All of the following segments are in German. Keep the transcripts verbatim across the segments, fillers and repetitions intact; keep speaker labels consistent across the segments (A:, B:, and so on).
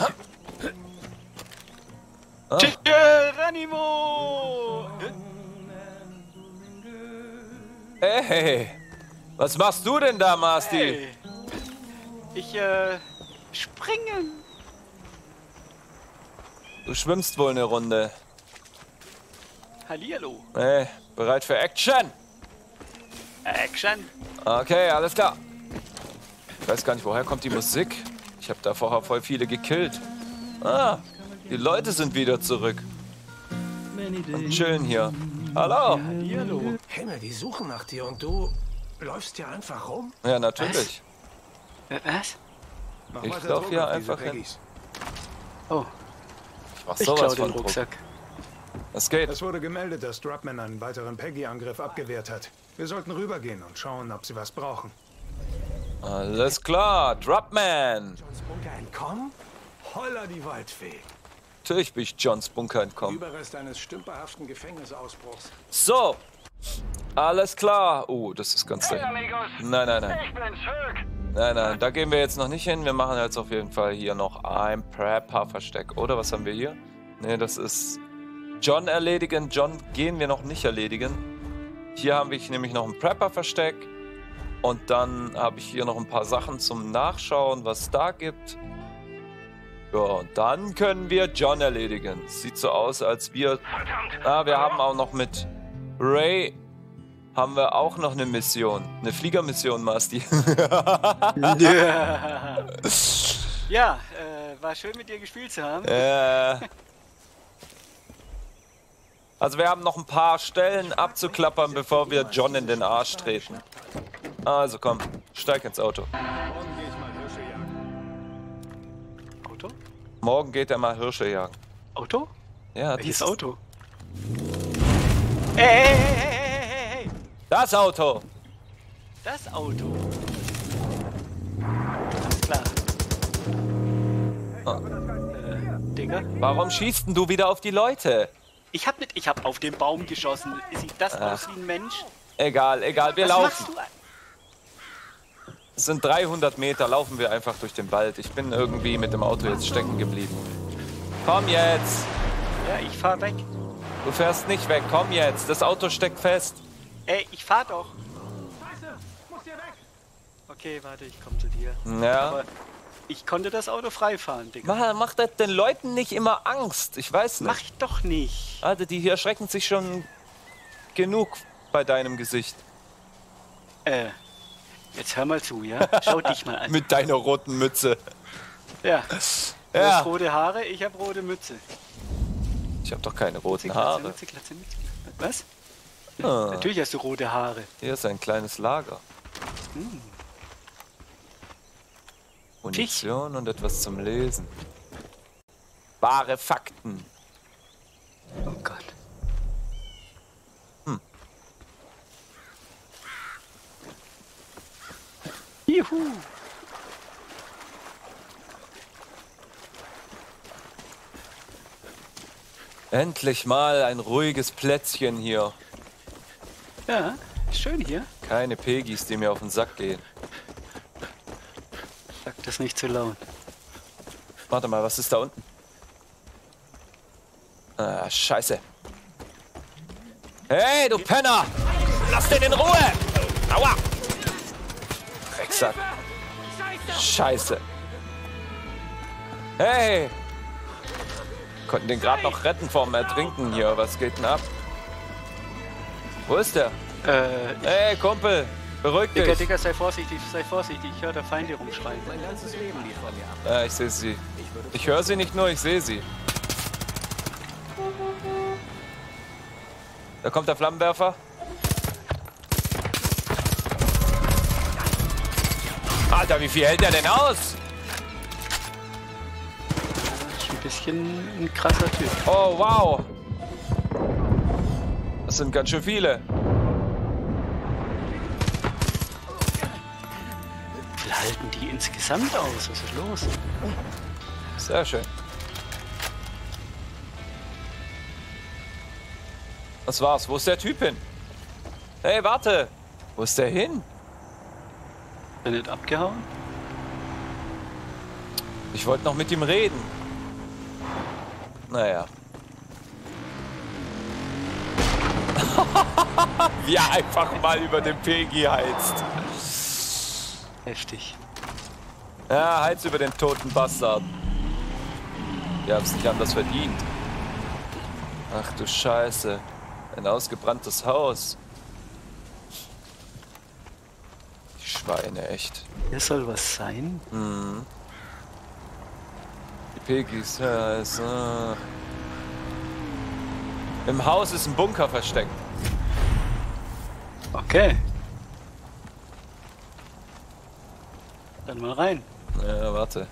A: Ah.
B: Geronimo!
A: Hey, was machst du denn da, Masti?
B: Hey. Ich, äh, springen.
A: Du schwimmst wohl eine Runde.
B: Hallihallo.
A: Hey, bereit für Action?
B: Action.
A: Okay, alles klar. Ich weiß gar nicht, woher kommt die Musik. Ich habe da vorher voll viele gekillt. Ah, die Leute sind wieder zurück. Und chillen hier. Hallo.
B: Hallihallo.
C: Himmel, die suchen nach dir und du läufst hier einfach rum?
A: Ja, natürlich.
B: Äh, Was?
C: Mach
A: Ich
C: weiter
A: lauf
C: Druck
A: hier
C: auf diese
A: einfach hin.
C: Peggies.
B: Oh,
A: Ich mach
B: ich
A: sowas
B: klau
A: von
B: den
A: Druck.
B: Rucksack.
A: Es geht.
C: Es wurde gemeldet, dass Dropman einen weiteren Peggy-Angriff abgewehrt hat. Wir sollten rübergehen und schauen, ob sie was brauchen.
A: Alles klar, Dropman.
C: Johns Bunker entkommen? Holla die Waldfee.
A: Natürlich bin ich Johns Bunker entkommen.
C: Überrest eines stümperhaften Gefängnisausbruchs.
A: So, alles klar. Oh, das ist ganz leicht. Nein, nein, nein.
D: Ich bin's, Hulk.
A: Nein, nein, da gehen wir jetzt noch nicht hin. Wir machen jetzt auf jeden Fall hier noch ein Prepper-Versteck. Oder was haben wir hier? Ne, das ist John erledigen. John gehen wir noch nicht erledigen. Hier habe ich nämlich noch ein Prepper-Versteck. Und dann habe ich hier noch ein paar Sachen zum Nachschauen, was es da gibt. Ja, und dann können wir John erledigen. Sieht so aus, als wir... Ah, wir haben auch noch mit Ray... haben wir auch noch eine Mission. Eine Fliegermission, Masti.
B: Ja, äh, war schön mit dir gespielt zu haben.
A: äh... Also wir haben noch ein paar Stellen abzuklappern, bevor wir John in den Arsch treten. Also komm, steig ins Auto.
B: Auto?
A: Morgen geht er mal Hirsche jagen.
B: Auto?
A: Ja,
B: Welches
A: dieses
B: Auto? Ey, hey, hey, hey, hey, hey, hey!
A: Das Auto!
B: Das Auto. Alles klar.
A: Ah.
B: Äh, Digga?
A: Warum schießt denn du wieder auf die Leute?
B: Ich hab nicht, ich hab auf den Baum geschossen. Sieht das aus wie ein Mensch?
A: Egal, egal, wir
B: Was
A: laufen.
B: machst du?
A: Es sind dreihundert Meter, laufen wir einfach durch den Wald. Ich bin irgendwie mit dem Auto jetzt stecken geblieben. Komm jetzt!
B: Ja, ich fahr weg.
A: Du fährst nicht weg, komm jetzt! Das Auto steckt fest.
B: Ey, ich fahr doch. Okay, warte, ich komm zu dir.
A: Ja.
B: Aber ich konnte das Auto frei fahren, Digga.
A: Mach, mach das den Leuten nicht immer Angst. Ich weiß nicht.
B: Mach ich doch nicht.
A: Alter, die hier erschrecken sich schon genug bei deinem Gesicht.
B: Äh, jetzt hör mal zu, ja? Schau dich mal an.
A: Mit deiner roten Mütze.
B: Ja. Du
A: Ja.
B: hast rote Haare, ich hab rote Mütze.
A: Ich habe doch keine roten
B: Glatze,
A: Haare.
B: Mütze, Glatze, Mütze. Was?
A: Ah,
B: Natürlich hast du rote Haare.
A: hier ist ein kleines Lager.
B: Hm.
A: Munition und etwas zum Lesen. Wahre Fakten.
B: Oh Gott.
A: Hm.
B: Juhu.
A: Endlich mal ein ruhiges Plätzchen hier.
B: Ja, schön hier.
A: Keine Pegis, die mir auf den Sack gehen.
B: Sag das nicht zu laut.
A: Warte mal, was ist da unten? Ah, scheiße. Hey, du Penner! Lass den in Ruhe! Aua! Drecksack. Scheiße. Hey! Konnten den gerade noch retten vorm Ertrinken hier. Was geht denn ab? Wo ist der?
B: Äh,
A: Hey, Kumpel! Beruhig
B: Digga,
A: dich!
B: Digga, sei vorsichtig, sei vorsichtig. Ich höre da Feinde rumschreien.
C: Mein ganzes Leben lief von mir ab.
A: Ja, ich sehe sie. Ich höre sie nicht nur, ich sehe sie. Da kommt der Flammenwerfer. Alter, wie viel hält der denn aus?
B: Das ist ein bisschen ein krasser Typ.
A: Oh, wow. Das sind ganz schön viele.
B: Wie viel halten die insgesamt aus? Was ist los?
A: Sehr schön. Was war's? Wo ist der Typ hin? Hey, warte. Wo ist der hin?
B: Ist er nicht abgehauen?
A: Ich wollte noch mit ihm reden. Naja. Wie er einfach mal über den Peggy heizt.
B: Heftig.
A: Ja, heiz über den toten Bastard. Ihr habt's nicht anders verdient. Ach du Scheiße. Ein ausgebranntes Haus. Die Schweine, echt.
B: Hier soll was sein.
A: Mhm. Die Peggys, ja, ist, äh im Haus ist ein Bunker versteckt.
B: Okay. Dann mal rein.
A: Ja, warte.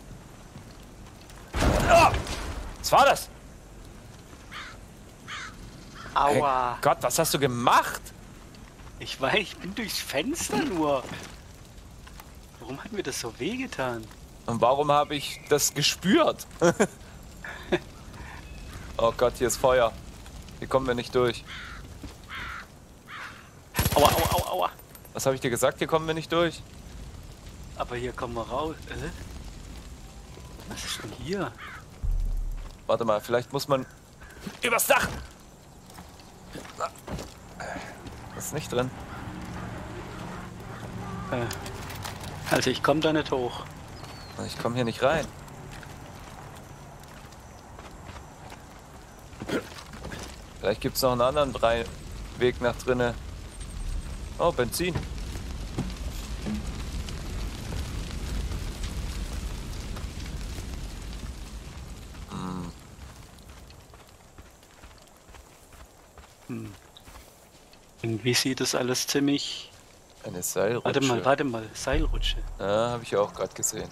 A: Oh! Was war das?
B: Aua.
A: Hey Gott, was hast du gemacht?
B: Ich weiß, ich bin durchs Fenster nur. Warum hat mir das so wehgetan?
A: Und warum habe ich das gespürt? Oh Gott, hier ist Feuer. Hier kommen wir nicht durch.
B: Aua, aua, aua, aua.
A: Was habe ich dir gesagt? Hier kommen wir nicht durch.
B: Aber hier kommen wir raus. Äh? Was ist denn hier?
A: Warte mal, vielleicht muss man übers Dach. Das ist nicht drin.
B: Äh. Also ich komme da nicht hoch.
A: Ich komme hier nicht rein. Vielleicht gibt es noch einen anderen drei Weg nach drinnen. Oh, Benzin. Hm.
B: Hm. Irgendwie sieht das alles ziemlich...
A: Eine Seilrutsche.
B: Warte mal, warte mal. Seilrutsche.
A: Ja, habe ich auch gerade gesehen.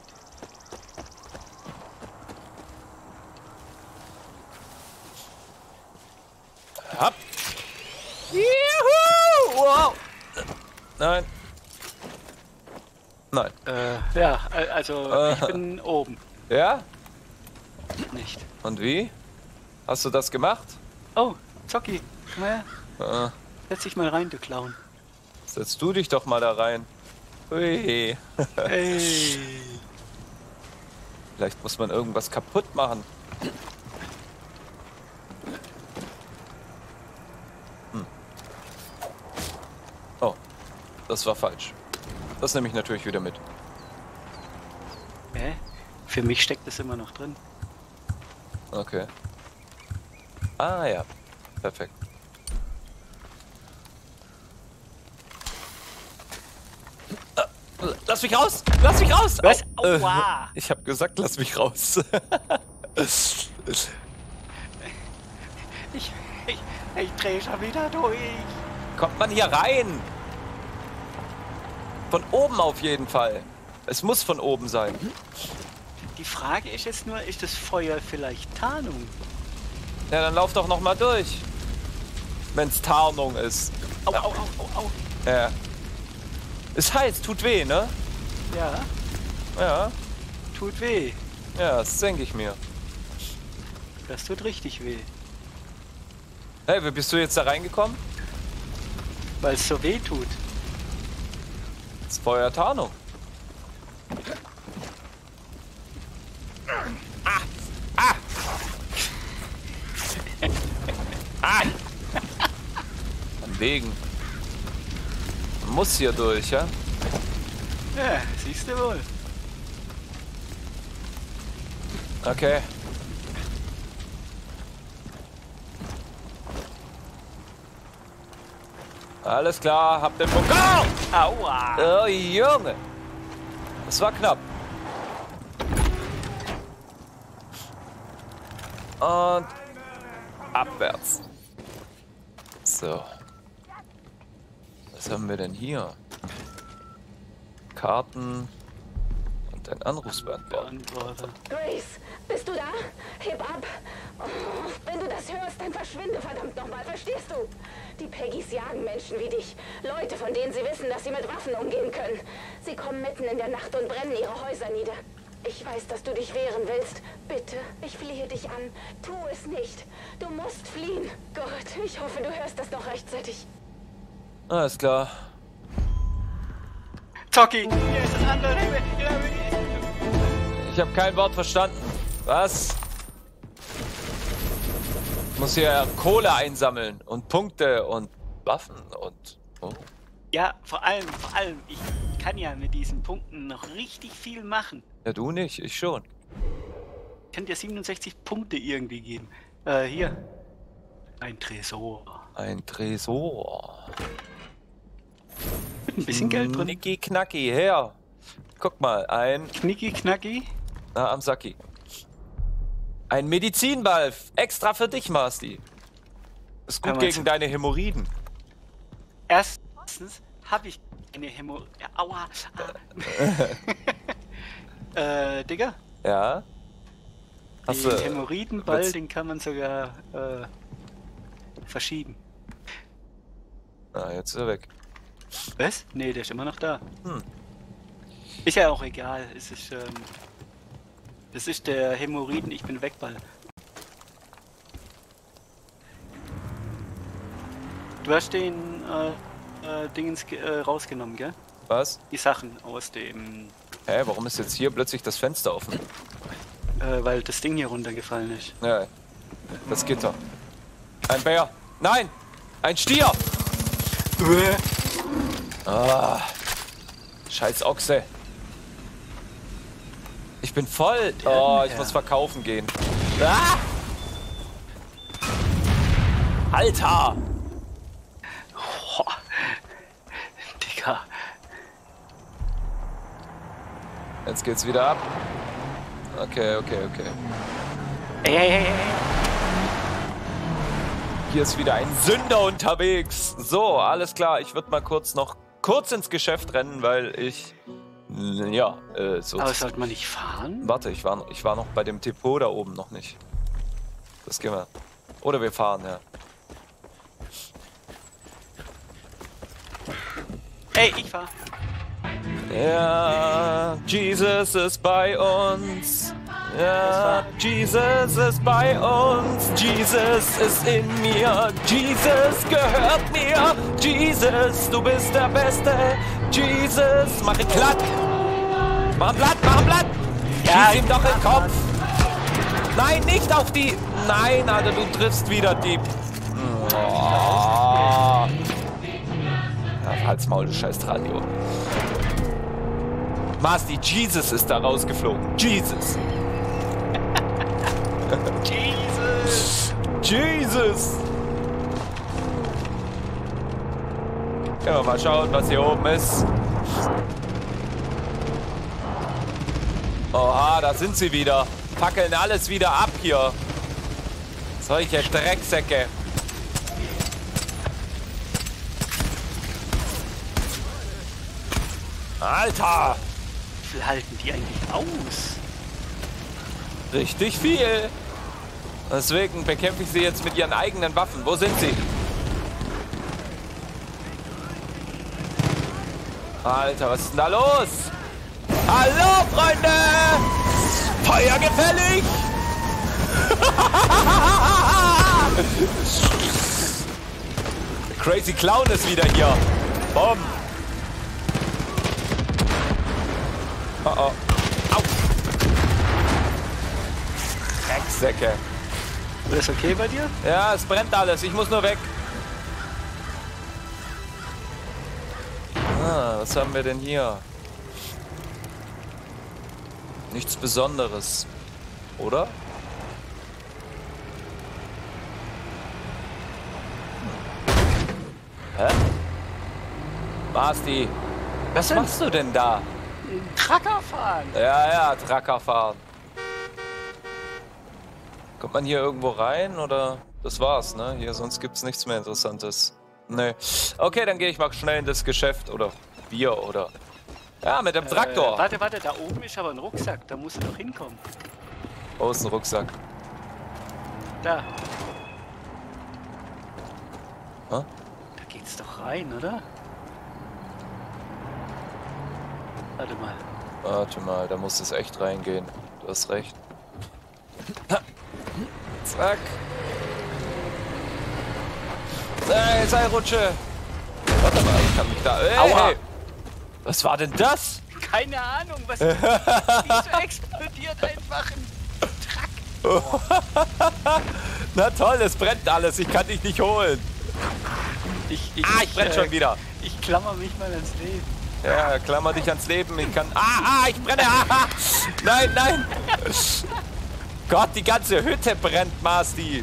A: Hopp. Juhu! Wow. Nein. Nein.
B: Äh, ja, al- also
A: Äh.
B: ich bin oben.
A: Ja?
B: Nicht.
A: Und wie? Hast du das gemacht?
B: Oh, Zocki, komm her.
A: Äh,
B: Setz dich mal rein, du Clown.
A: setz du dich doch mal da rein. Ui.
B: Ey.
A: Vielleicht muss man irgendwas kaputt machen. Hm. Oh, das war falsch. Das nehme ich natürlich wieder mit.
B: Hä? Für mich steckt es immer noch drin.
A: Okay. Ah ja, perfekt. Ah, lass mich raus! Lass mich raus!
B: Was?
A: Au. Äh,
B: Aua.
A: ich habe gesagt, lass mich raus.
B: Ich, ich, ich dreh schon wieder durch.
A: Kommt man hier rein? Von oben auf jeden Fall. Es muss von oben sein.
B: Die Frage ist jetzt nur, ist das Feuer vielleicht Tarnung?
A: Ja, dann lauf doch noch mal durch. Wenn's Tarnung ist.
B: Au, au, au, au, au.
A: Ja. Ist heiß, tut weh, ne?
B: Ja,
A: Ja.
B: tut weh.
A: Ja, das denke ich mir.
B: Das tut richtig weh.
A: Hey, wie bist du jetzt da reingekommen?
B: Weil es so weh tut.
A: Das ist Feuer Tarnung. Ah! Ah! Ah! An Wegen. Man muss hier durch, ja?
B: Ja, siehst du wohl.
A: Okay. Alles klar, hab den Punkt. Oh!
B: Aua!
A: Oh, Junge! Das war knapp. Und abwärts. So. Was haben wir denn hier? Karten und ein Anrufsbeantworter.
B: Beantworter.
D: Grace, bist du da? Heb ab. Oh, wenn du das hörst, dann verschwinde verdammt nochmal, verstehst du? Die Peggys jagen Menschen wie dich. Leute, von denen sie wissen, dass sie mit Waffen umgehen können. Sie kommen mitten in der Nacht und brennen ihre Häuser nieder. Ich weiß, dass du dich wehren willst. Bitte, ich flehe dich an. Tu es nicht. Du musst fliehen. Gott, ich hoffe, du hörst das noch rechtzeitig.
A: Alles klar.
B: Zocki! Hier ist ein anderer Himmel.
A: Ich habe kein Wort verstanden. Was? Ich muss hier Kohle einsammeln und Punkte und Waffen und... Oh.
B: Ja, vor allem, vor allem, ich kann ja mit diesen Punkten noch richtig viel machen.
A: Ja, du nicht, ich schon.
B: Ich kann dir siebenundsechzig Punkte irgendwie geben. Äh, hier. Ein Tresor.
A: Ein Tresor.
B: Mit ein bisschen Geld drin.
A: Knicki knacki, her. Guck mal, ein...
B: Knicki knacki.
A: Na, am Sacki. Ein Medizinball. Extra für dich, Masti. Ist gut
B: Ja,
A: gegen
B: du?
A: deine Hämorrhoiden.
B: Erstens habe ich eine Hämo... Ja, aua. Ah. äh, Digga.
A: Ja? Hast
B: Den
A: du...
B: Hämorrhoidenball,
A: willst-
B: den kann man sogar äh, verschieben.
A: Ah, jetzt ist er weg.
B: Was? Nee, der ist immer noch da.
A: Hm.
B: Ist ja auch egal. Es ist, ähm, das ist der Hämorrhoiden, ich bin weg Ball. Du hast den äh, äh, Dingens äh, rausgenommen, gell?
A: Was?
B: Die Sachen aus dem...
A: Hä, warum ist jetzt hier plötzlich das Fenster offen?
B: Äh, weil das Ding hier runtergefallen ist.
A: Ja, das Gitter. Ein Bär. Nein! Ein Stier! Ah, scheiß Ochse. Ich bin voll. Oh, ich muss verkaufen gehen. Ah! Alter!
B: Oh, Digga.
A: Jetzt geht's wieder ab. Okay, okay, okay.
B: Ey, ey, ey, ey.
A: Hier ist wieder ein Sünder unterwegs. So, alles klar. Ich würde mal kurz noch kurz ins Geschäft rennen, weil ich... Ja, äh, so...
B: Aber sollte man nicht fahren?
A: Warte, ich war, ich war noch bei dem Depot da oben noch nicht. Das gehen wir. Oder wir fahren, ja.
B: Ey, ich fahr.
A: Ja, Jesus ist bei uns. Ja, Jesus ist bei uns. Jesus ist in mir. Jesus gehört mir. Jesus, du bist der Beste. Jesus, mach ihn platt. Mach ihn platt, mach ihn platt.
B: Ja,
A: Schieß ihm doch in den
B: mach
A: Kopf. Nein, nicht auf die... Nein, Alter, du triffst wieder die... Oh. Ja, halt's Maul, du scheiß Radio. Masti, Jesus ist da rausgeflogen. Jesus.
B: Jesus.
A: Jesus. Ja, mal schauen, was hier oben ist. Oha, da sind sie wieder. Fackeln alles wieder ab hier. Solche Drecksäcke. Alter!
B: Wie viel halten die eigentlich aus?
A: Richtig viel. Deswegen bekämpfe ich sie jetzt mit ihren eigenen Waffen. Wo sind sie? Alter, was ist denn da los? Hallo, Freunde! Feuer gefällig! Crazy Clown ist wieder hier. Bumm. Oh oh. Au. Drecksäcke.
B: Alles okay bei dir?
A: Ja, es brennt alles. Ich muss nur weg. Ah, was haben wir denn hier? Nichts Besonderes. Oder? Hä? Basti, was
B: denn?
A: machst du denn da?
B: Tracker fahren.
A: Ja, ja, Tracker fahren. Kommt man hier irgendwo rein oder? Das war's, ne? Hier, sonst gibt's nichts mehr Interessantes. Nee. Okay, dann gehe ich mal schnell in das Geschäft oder Bier oder... Ja, mit dem Traktor.
B: Äh, warte, warte, da oben ist aber ein Rucksack. Da musst du doch hinkommen.
A: Wo ist ein Rucksack?
B: Da.
A: Hä?
B: Da geht's doch rein, oder? Warte mal.
A: Warte mal, da muss es echt reingehen. Du hast recht. Ha. Zack. Hey, Seilrutsche. Warte mal, ich kann mich da... Hey,
B: Aua.
A: hey. Was war denn das?
B: Keine Ahnung, was... Die ist so explodiert. explodiert einfach ein Traktor.
A: Na toll, es brennt alles. Ich kann dich nicht holen.
B: Ich, ich,
A: Ah, ich brenne
B: äh,
A: schon wieder.
B: Ich klammer mich mal ans Leben.
A: Ja, klammer dich ans Leben. Ich kann... Ah, ah, ich brenne. Ah, nein, nein. Gott, die ganze Hütte brennt, Masti.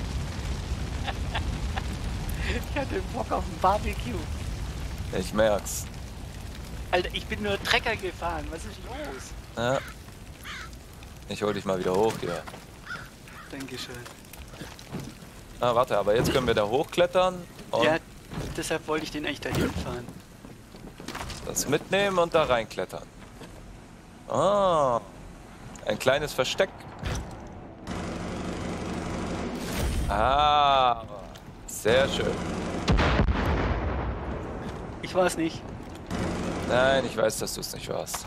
B: Ich hatte Bock auf ein Barbecue.
A: Ich merk's.
B: Alter, ich bin nur Trecker gefahren. Was ist los?
A: Ja. Ich hol dich mal wieder hoch hier.
B: Dankeschön.
A: Ah, warte, aber jetzt können wir da hochklettern und
B: Ja, deshalb wollte ich den eigentlich dahin fahren.
A: das mitnehmen und da reinklettern. Ah, ein kleines Versteck. Ah, sehr schön.
B: Ich war es nicht.
A: Nein, ich weiß, dass du es nicht warst.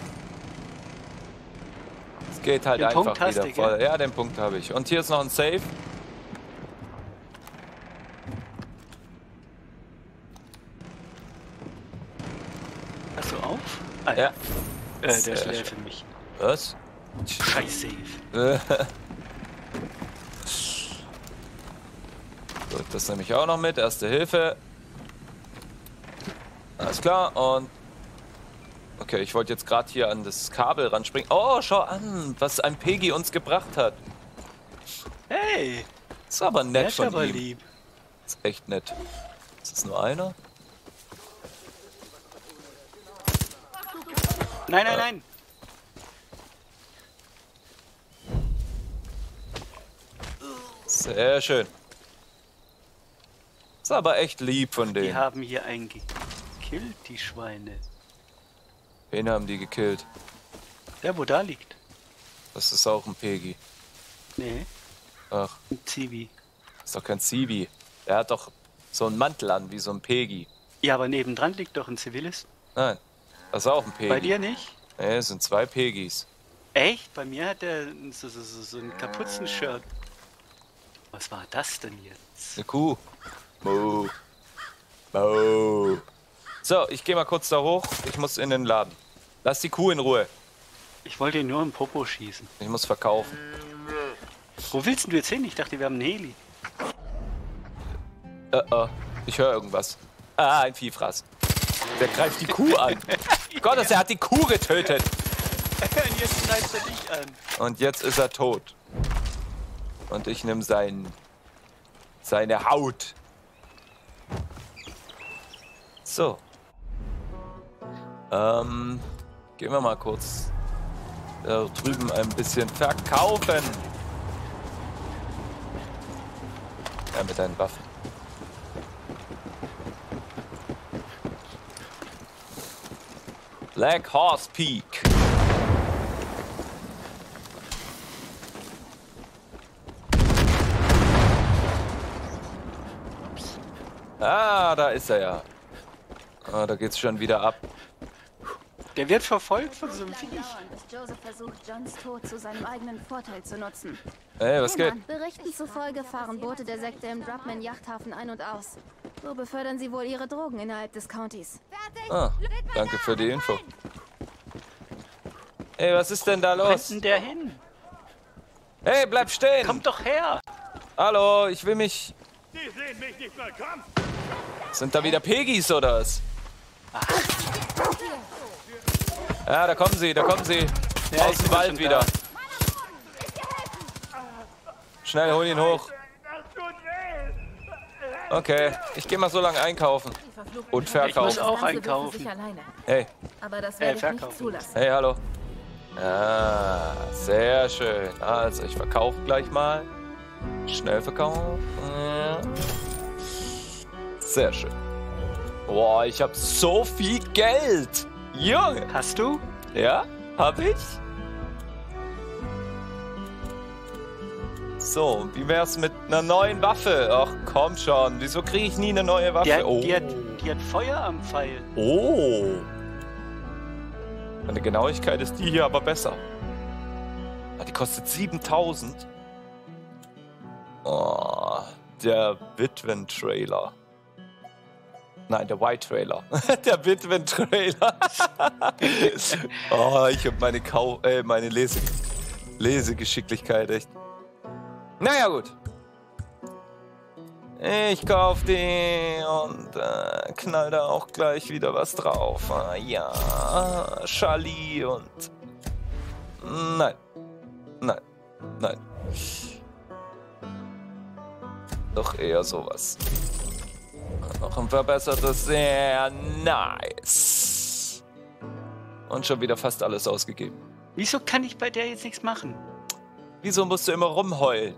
A: Es geht halt
B: Den
A: einfach
B: Punkt hast
A: wieder
B: du,
A: voll.
B: gell?
A: Ja, den Punkt habe ich. Und hier ist noch ein Safe.
B: Hast du auf? Ah,
A: Ja.
B: Äh, der
A: Sehr
B: ist leer
A: schön.
B: für mich.
A: Was?
B: Scheiß Safe.
A: Gut, das nehme ich auch noch mit. Erste Hilfe. Alles klar. Und okay, ich wollte jetzt gerade hier an das Kabel ranspringen. Oh, schau an, was ein Peggy uns gebracht hat.
B: Hey,
A: Ist aber
B: der
A: nett
B: ist
A: von
B: aber
A: ihm.
B: lieb.
A: Ist echt nett. Ist das nur einer?
B: Nein, nein, nein.
A: Sehr schön. Ist aber echt lieb von
B: Die
A: denen.
B: haben hier einen gekillt, die Schweine.
A: Wen haben die gekillt?
B: Der, wo da liegt.
A: Das ist auch ein Peggy.
B: Nee,
A: Ach,
B: ein Zivi.
A: ist doch kein Zivi. Der hat doch so einen Mantel an, wie so ein Peggy.
B: Ja, aber nebendran liegt doch ein Zivilist.
A: Nein, das ist auch ein Peggy.
B: Bei dir nicht?
A: Nee, es sind zwei Peggys.
B: Echt? Bei mir hat der so, so, so, so ein Kapuzenshirt. Was war das denn jetzt?
A: Eine Kuh. Mo. Mo. So, ich gehe mal kurz da hoch. Ich muss in den Laden. Lass die Kuh in Ruhe.
B: Ich wollte ihn nur im Popo schießen.
A: Ich muss verkaufen.
B: Wo willst denn du jetzt hin? Ich dachte, wir haben einen Heli.
A: Äh, äh, ich höre irgendwas. Ah, ein Viehfraß. Der greift die Kuh an. Gottes, er hat die Kuh getötet.
B: Und jetzt greift er dich an.
A: Und jetzt ist er tot. Und ich nehme sein, seine Haut. So. Ähm, gehen wir mal kurz da drüben ein bisschen verkaufen. Ja, mit deinen Waffen. Black Horse Peak. Ah, da ist er ja. Ah, da geht's schon wieder ab.
B: Der wird verfolgt von so einem
E: Viech.
B: Viech.
E: Bis Joseph versucht, Johns Tod zu seinem eigenen Vorteil zu nutzen.
A: Hey, was geht?
E: Mann, Berichten zufolge fahren Boote der Sekte im Dropman Yachthafen ein und aus. So befördern sie wohl ihre Drogen innerhalb des Countys.
A: Ah, danke für die Info. Hey, was ist denn da
B: Wo rennt
A: los?
B: denn der hin?
A: Hey, bleib stehen!
B: Kommt doch her!
A: Hallo, ich will mich...
C: Die sehen mich nicht mal kommen.
A: Sind da wieder Peggys oder was? Ja, da kommen sie, da kommen sie.
B: Ja,
A: Aus
B: ich
A: dem
B: bin
A: Wald
B: schon
A: wieder.
B: da.
A: Schnell, hol ihn hoch.
C: Das tut weh.
A: Okay, ich gehe mal so lange einkaufen. Und
B: Ich muss
A: verkaufen.
B: auch einkaufen.
A: Hey,
E: Aber das
B: Äh,
E: werde ich nicht
B: verkaufen.
E: zulassen.
A: hey, hallo. Ah, sehr schön. Also, ich verkaufe gleich mal. Schnell verkaufen. Ja. Sehr schön. Boah, ich habe so viel Geld. Junge.
B: Hast du?
A: Ja, hab ich. So, wie wär's mit einer neuen Waffe? Ach, komm schon. Wieso kriege ich nie eine neue Waffe?
B: Die hat,
A: oh.
B: die, hat, die hat Feuer am Pfeil.
A: Oh. Meine Genauigkeit ist die hier aber besser. Ah, die kostet siebentausend. Oh, der Witwen-Trailer. Nein, der White-Trailer. Der Witwen-Trailer. Oh, ich habe meine, Kau äh, meine Lese Lesegeschicklichkeit, echt. Naja, gut. Ich kauf die und äh, knall da auch gleich wieder was drauf. Ah, ja, Charlie und... Nein. Nein. Nein. Doch eher sowas. Noch ein verbessertes, sehr nice. Und schon wieder fast alles ausgegeben.
B: Wieso kann ich bei der jetzt nichts machen?
A: Wieso musst du immer rumheulen?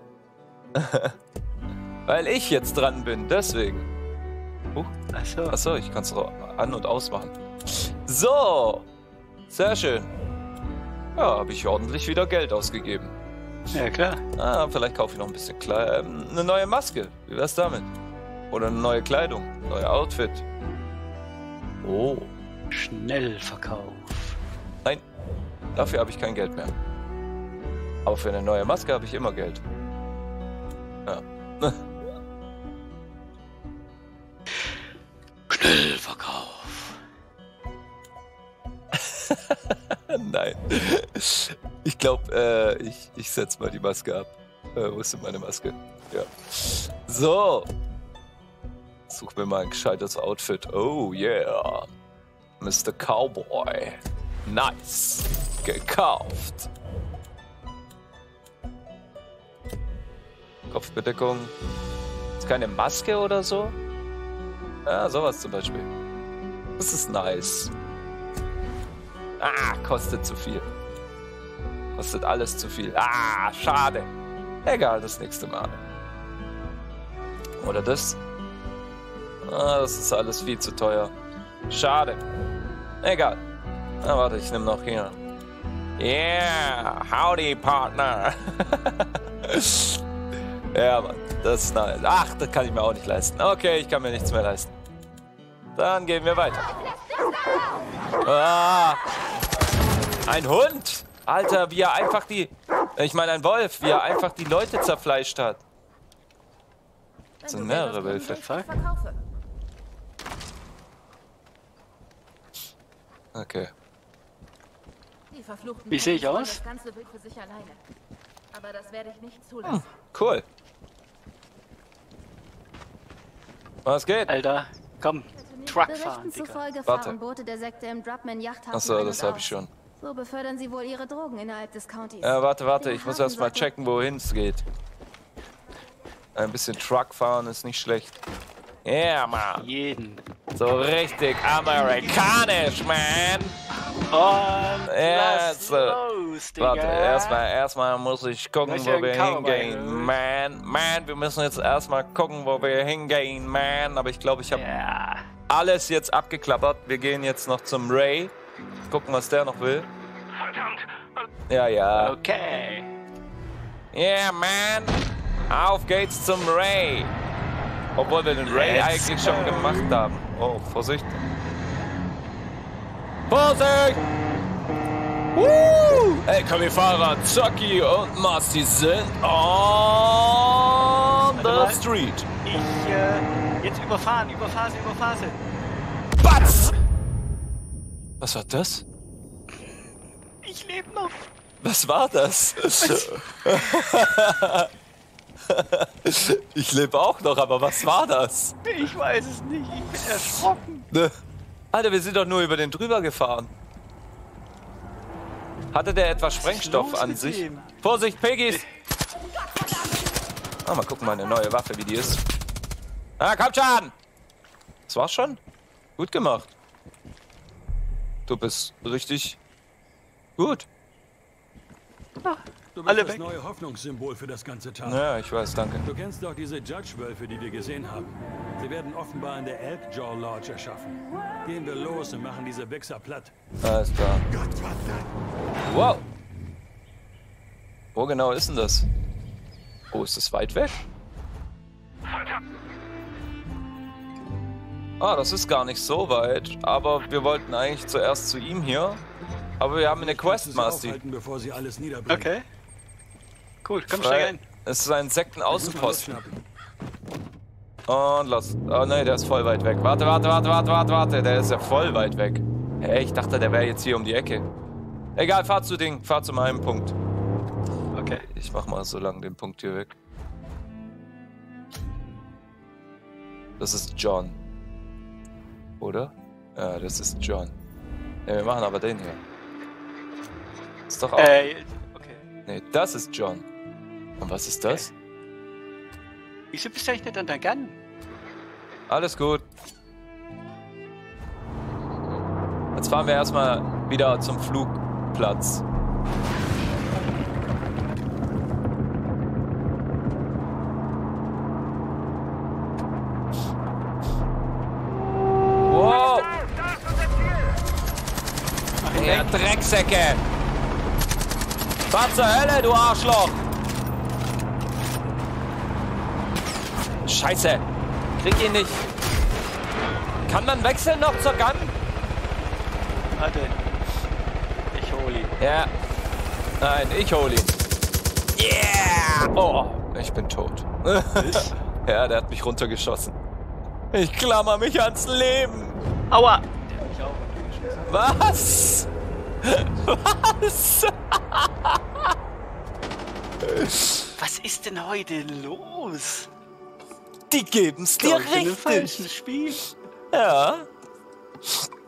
A: Weil ich jetzt dran bin, deswegen. Uh,
B: Achso.
A: achso, ich kann es an- und ausmachen. So, sehr schön. Ja, habe ich ordentlich wieder Geld ausgegeben.
B: Ja, klar.
A: Ah, vielleicht kaufe ich noch ein bisschen Kle ähm, eine neue Maske. Wie wär's damit? Oder eine neue Kleidung, ein neues Outfit. Oh,
B: Schnellverkauf.
A: nein, dafür habe ich kein Geld mehr. Aber für eine neue Maske habe ich immer Geld. Ja.
B: Schnellverkauf.
A: Nein. Ich glaube, äh, ich, ich setze mal die Maske ab. Äh, wo ist denn meine Maske? Ja. So. Such mir mal ein gescheites Outfit. Oh yeah. Mister Cowboy. Nice. Gekauft. Kopfbedeckung. Ist keine Maske oder so? Ja, sowas zum Beispiel. Das ist nice. Ah, kostet zu viel. Kostet alles zu viel. Ah, schade. Egal, das nächste Mal. Oder das? Ah, das ist alles viel zu teuer. Schade. Egal. Na, warte, ich nehme noch hier. Yeah, howdy, Partner. Ja, Mann, das ist nice. Ach, das kann ich mir auch nicht leisten. Okay, ich kann mir nichts mehr leisten. Dann gehen wir weiter. Ah, ein Hund! Alter, wie er einfach die... Ich meine, ein Wolf, wie er einfach die Leute zerfleischt hat. Das sind mehrere Wölfe.
E: Verkaufe.
A: Okay.
E: Die verfluchten
B: Wie sehe ich
E: Peggies wollen
B: aus?
E: Das ganze Bild für sich alleine. Aber das werde ich nicht zulassen.
A: Cool. Was geht?
B: Alter, komm. Truck fahren,
E: Berichten
B: Digga.
E: zufolge
A: Warte.
E: fahren Boote der Sekte im Dropman Yachthafen
A: Achso,
E: ein
A: das
E: und
A: habe ich
E: aus.
A: schon.
E: So befördern sie wohl ihre Drogen innerhalb des Countys.
A: Äh, warte, warte,
E: Die
A: ich muss erst mal
E: Hafenseite-
A: checken, wohin es geht. Ein bisschen Truck fahren ist nicht schlecht. Yeah, man.
B: Jeden.
A: So richtig amerikanisch, man.
B: Und
A: Ja,
B: lass
A: so.
B: los, Digga.
A: Warte, erstmal erstmal muss ich gucken,
B: Möchte
A: wo
B: ein
A: wir
B: Cowboy,
A: hingehen,
B: oder?
A: man. Man, wir müssen jetzt erstmal gucken, wo wir hingehen, man. Aber ich glaube, ich habe
B: Ja.
A: alles jetzt abgeklappert. Wir gehen jetzt noch zum Ray. Gucken, was der noch will.
F: Verdammt!
A: Ja, ja.
B: Okay.
A: Yeah, man. Auf geht's zum Ray. Obwohl wir den Ray
B: Let's
A: eigentlich
B: go.
A: schon gemacht haben. Oh, Vorsicht. Vorsicht! Woo! L K W-Fahrer Zucky und Masti sind on the
B: mal.
A: street.
B: Ich, äh, jetzt überfahren, überfahren, überfahren.
A: Batz! Was war das?
B: Ich lebe noch.
A: Was war das? Ich lebe auch noch, aber was war das?
B: Ich weiß es nicht. Ich bin erschrocken.
A: Ne? Alter, wir sind doch nur über den drüber gefahren. Hatte der etwas Sprengstoff
B: los
A: an
B: mit
A: sich?
B: dem?
A: Vorsicht, Peggies! Ah, mal gucken, meine neue Waffe, wie die ist. Ah, kommt schon! Das war's schon? Gut gemacht. Du bist richtig gut.
G: Du bist
B: Alle
G: das
B: weg.
G: neue Hoffnungssymbol für das ganze Tal.
A: Ja, ich weiß, danke.
G: Du kennst doch diese Judge-Wölfe, die wir gesehen haben. Sie werden offenbar in der Elkjaw Lodge erschaffen. Gehen wir los und machen diese Wichser platt.
A: Alles klar. Wow. Wo genau ist denn das? Oh, ist das weit weg? Ah, das ist gar nicht so weit. Aber wir wollten eigentlich zuerst zu ihm hier. Aber wir haben eine
G: Kannst du
A: Quest,
G: sie
A: Masti.
G: aufhalten, bevor sie alles niederbringen.
B: Okay. Cool, komm, steig
A: Frei.
B: ein.
A: Es ist ein
G: Ich muss mal
A: Sektenaußenposten.
G: losschnappen.
A: Und los. Oh ne, der ist voll weit weg. Warte, warte, warte, warte, warte, warte. Der ist ja voll weit weg. Hey, ich dachte, der wäre jetzt hier um die Ecke. Egal, fahr zu Ding. Fahr zu meinem Punkt.
B: Okay.
A: Ich mach mal so lange den Punkt hier weg. Das ist John. Oder? Ja, das ist John. Ja, wir machen aber den hier. Ist doch auch.
B: Äh, okay.
A: Nee, das ist John. Und was ist das?
B: Wieso bist du eigentlich nicht an der Gun?
A: Alles gut. Jetzt fahren wir erstmal wieder zum Flugplatz. Wow! Ihr Drecksäcke! Was zur Hölle, du Arschloch! Scheiße! Krieg ihn nicht! Kann man wechseln noch zur Gun?
B: Warte. Ich hol ihn.
A: Ja. Nein, ich hol ihn. Yeah! Oh, ich bin tot. Ja, der hat mich runtergeschossen. Ich klammer mich ans Leben.
B: Aua! Der hat mich auch runtergeschossen.
A: Was? Was?
B: Was ist denn heute los?
A: Die geben's dir
B: Doch, ich bin im falschen
A: richtig.
B: Spiel.
A: Ja.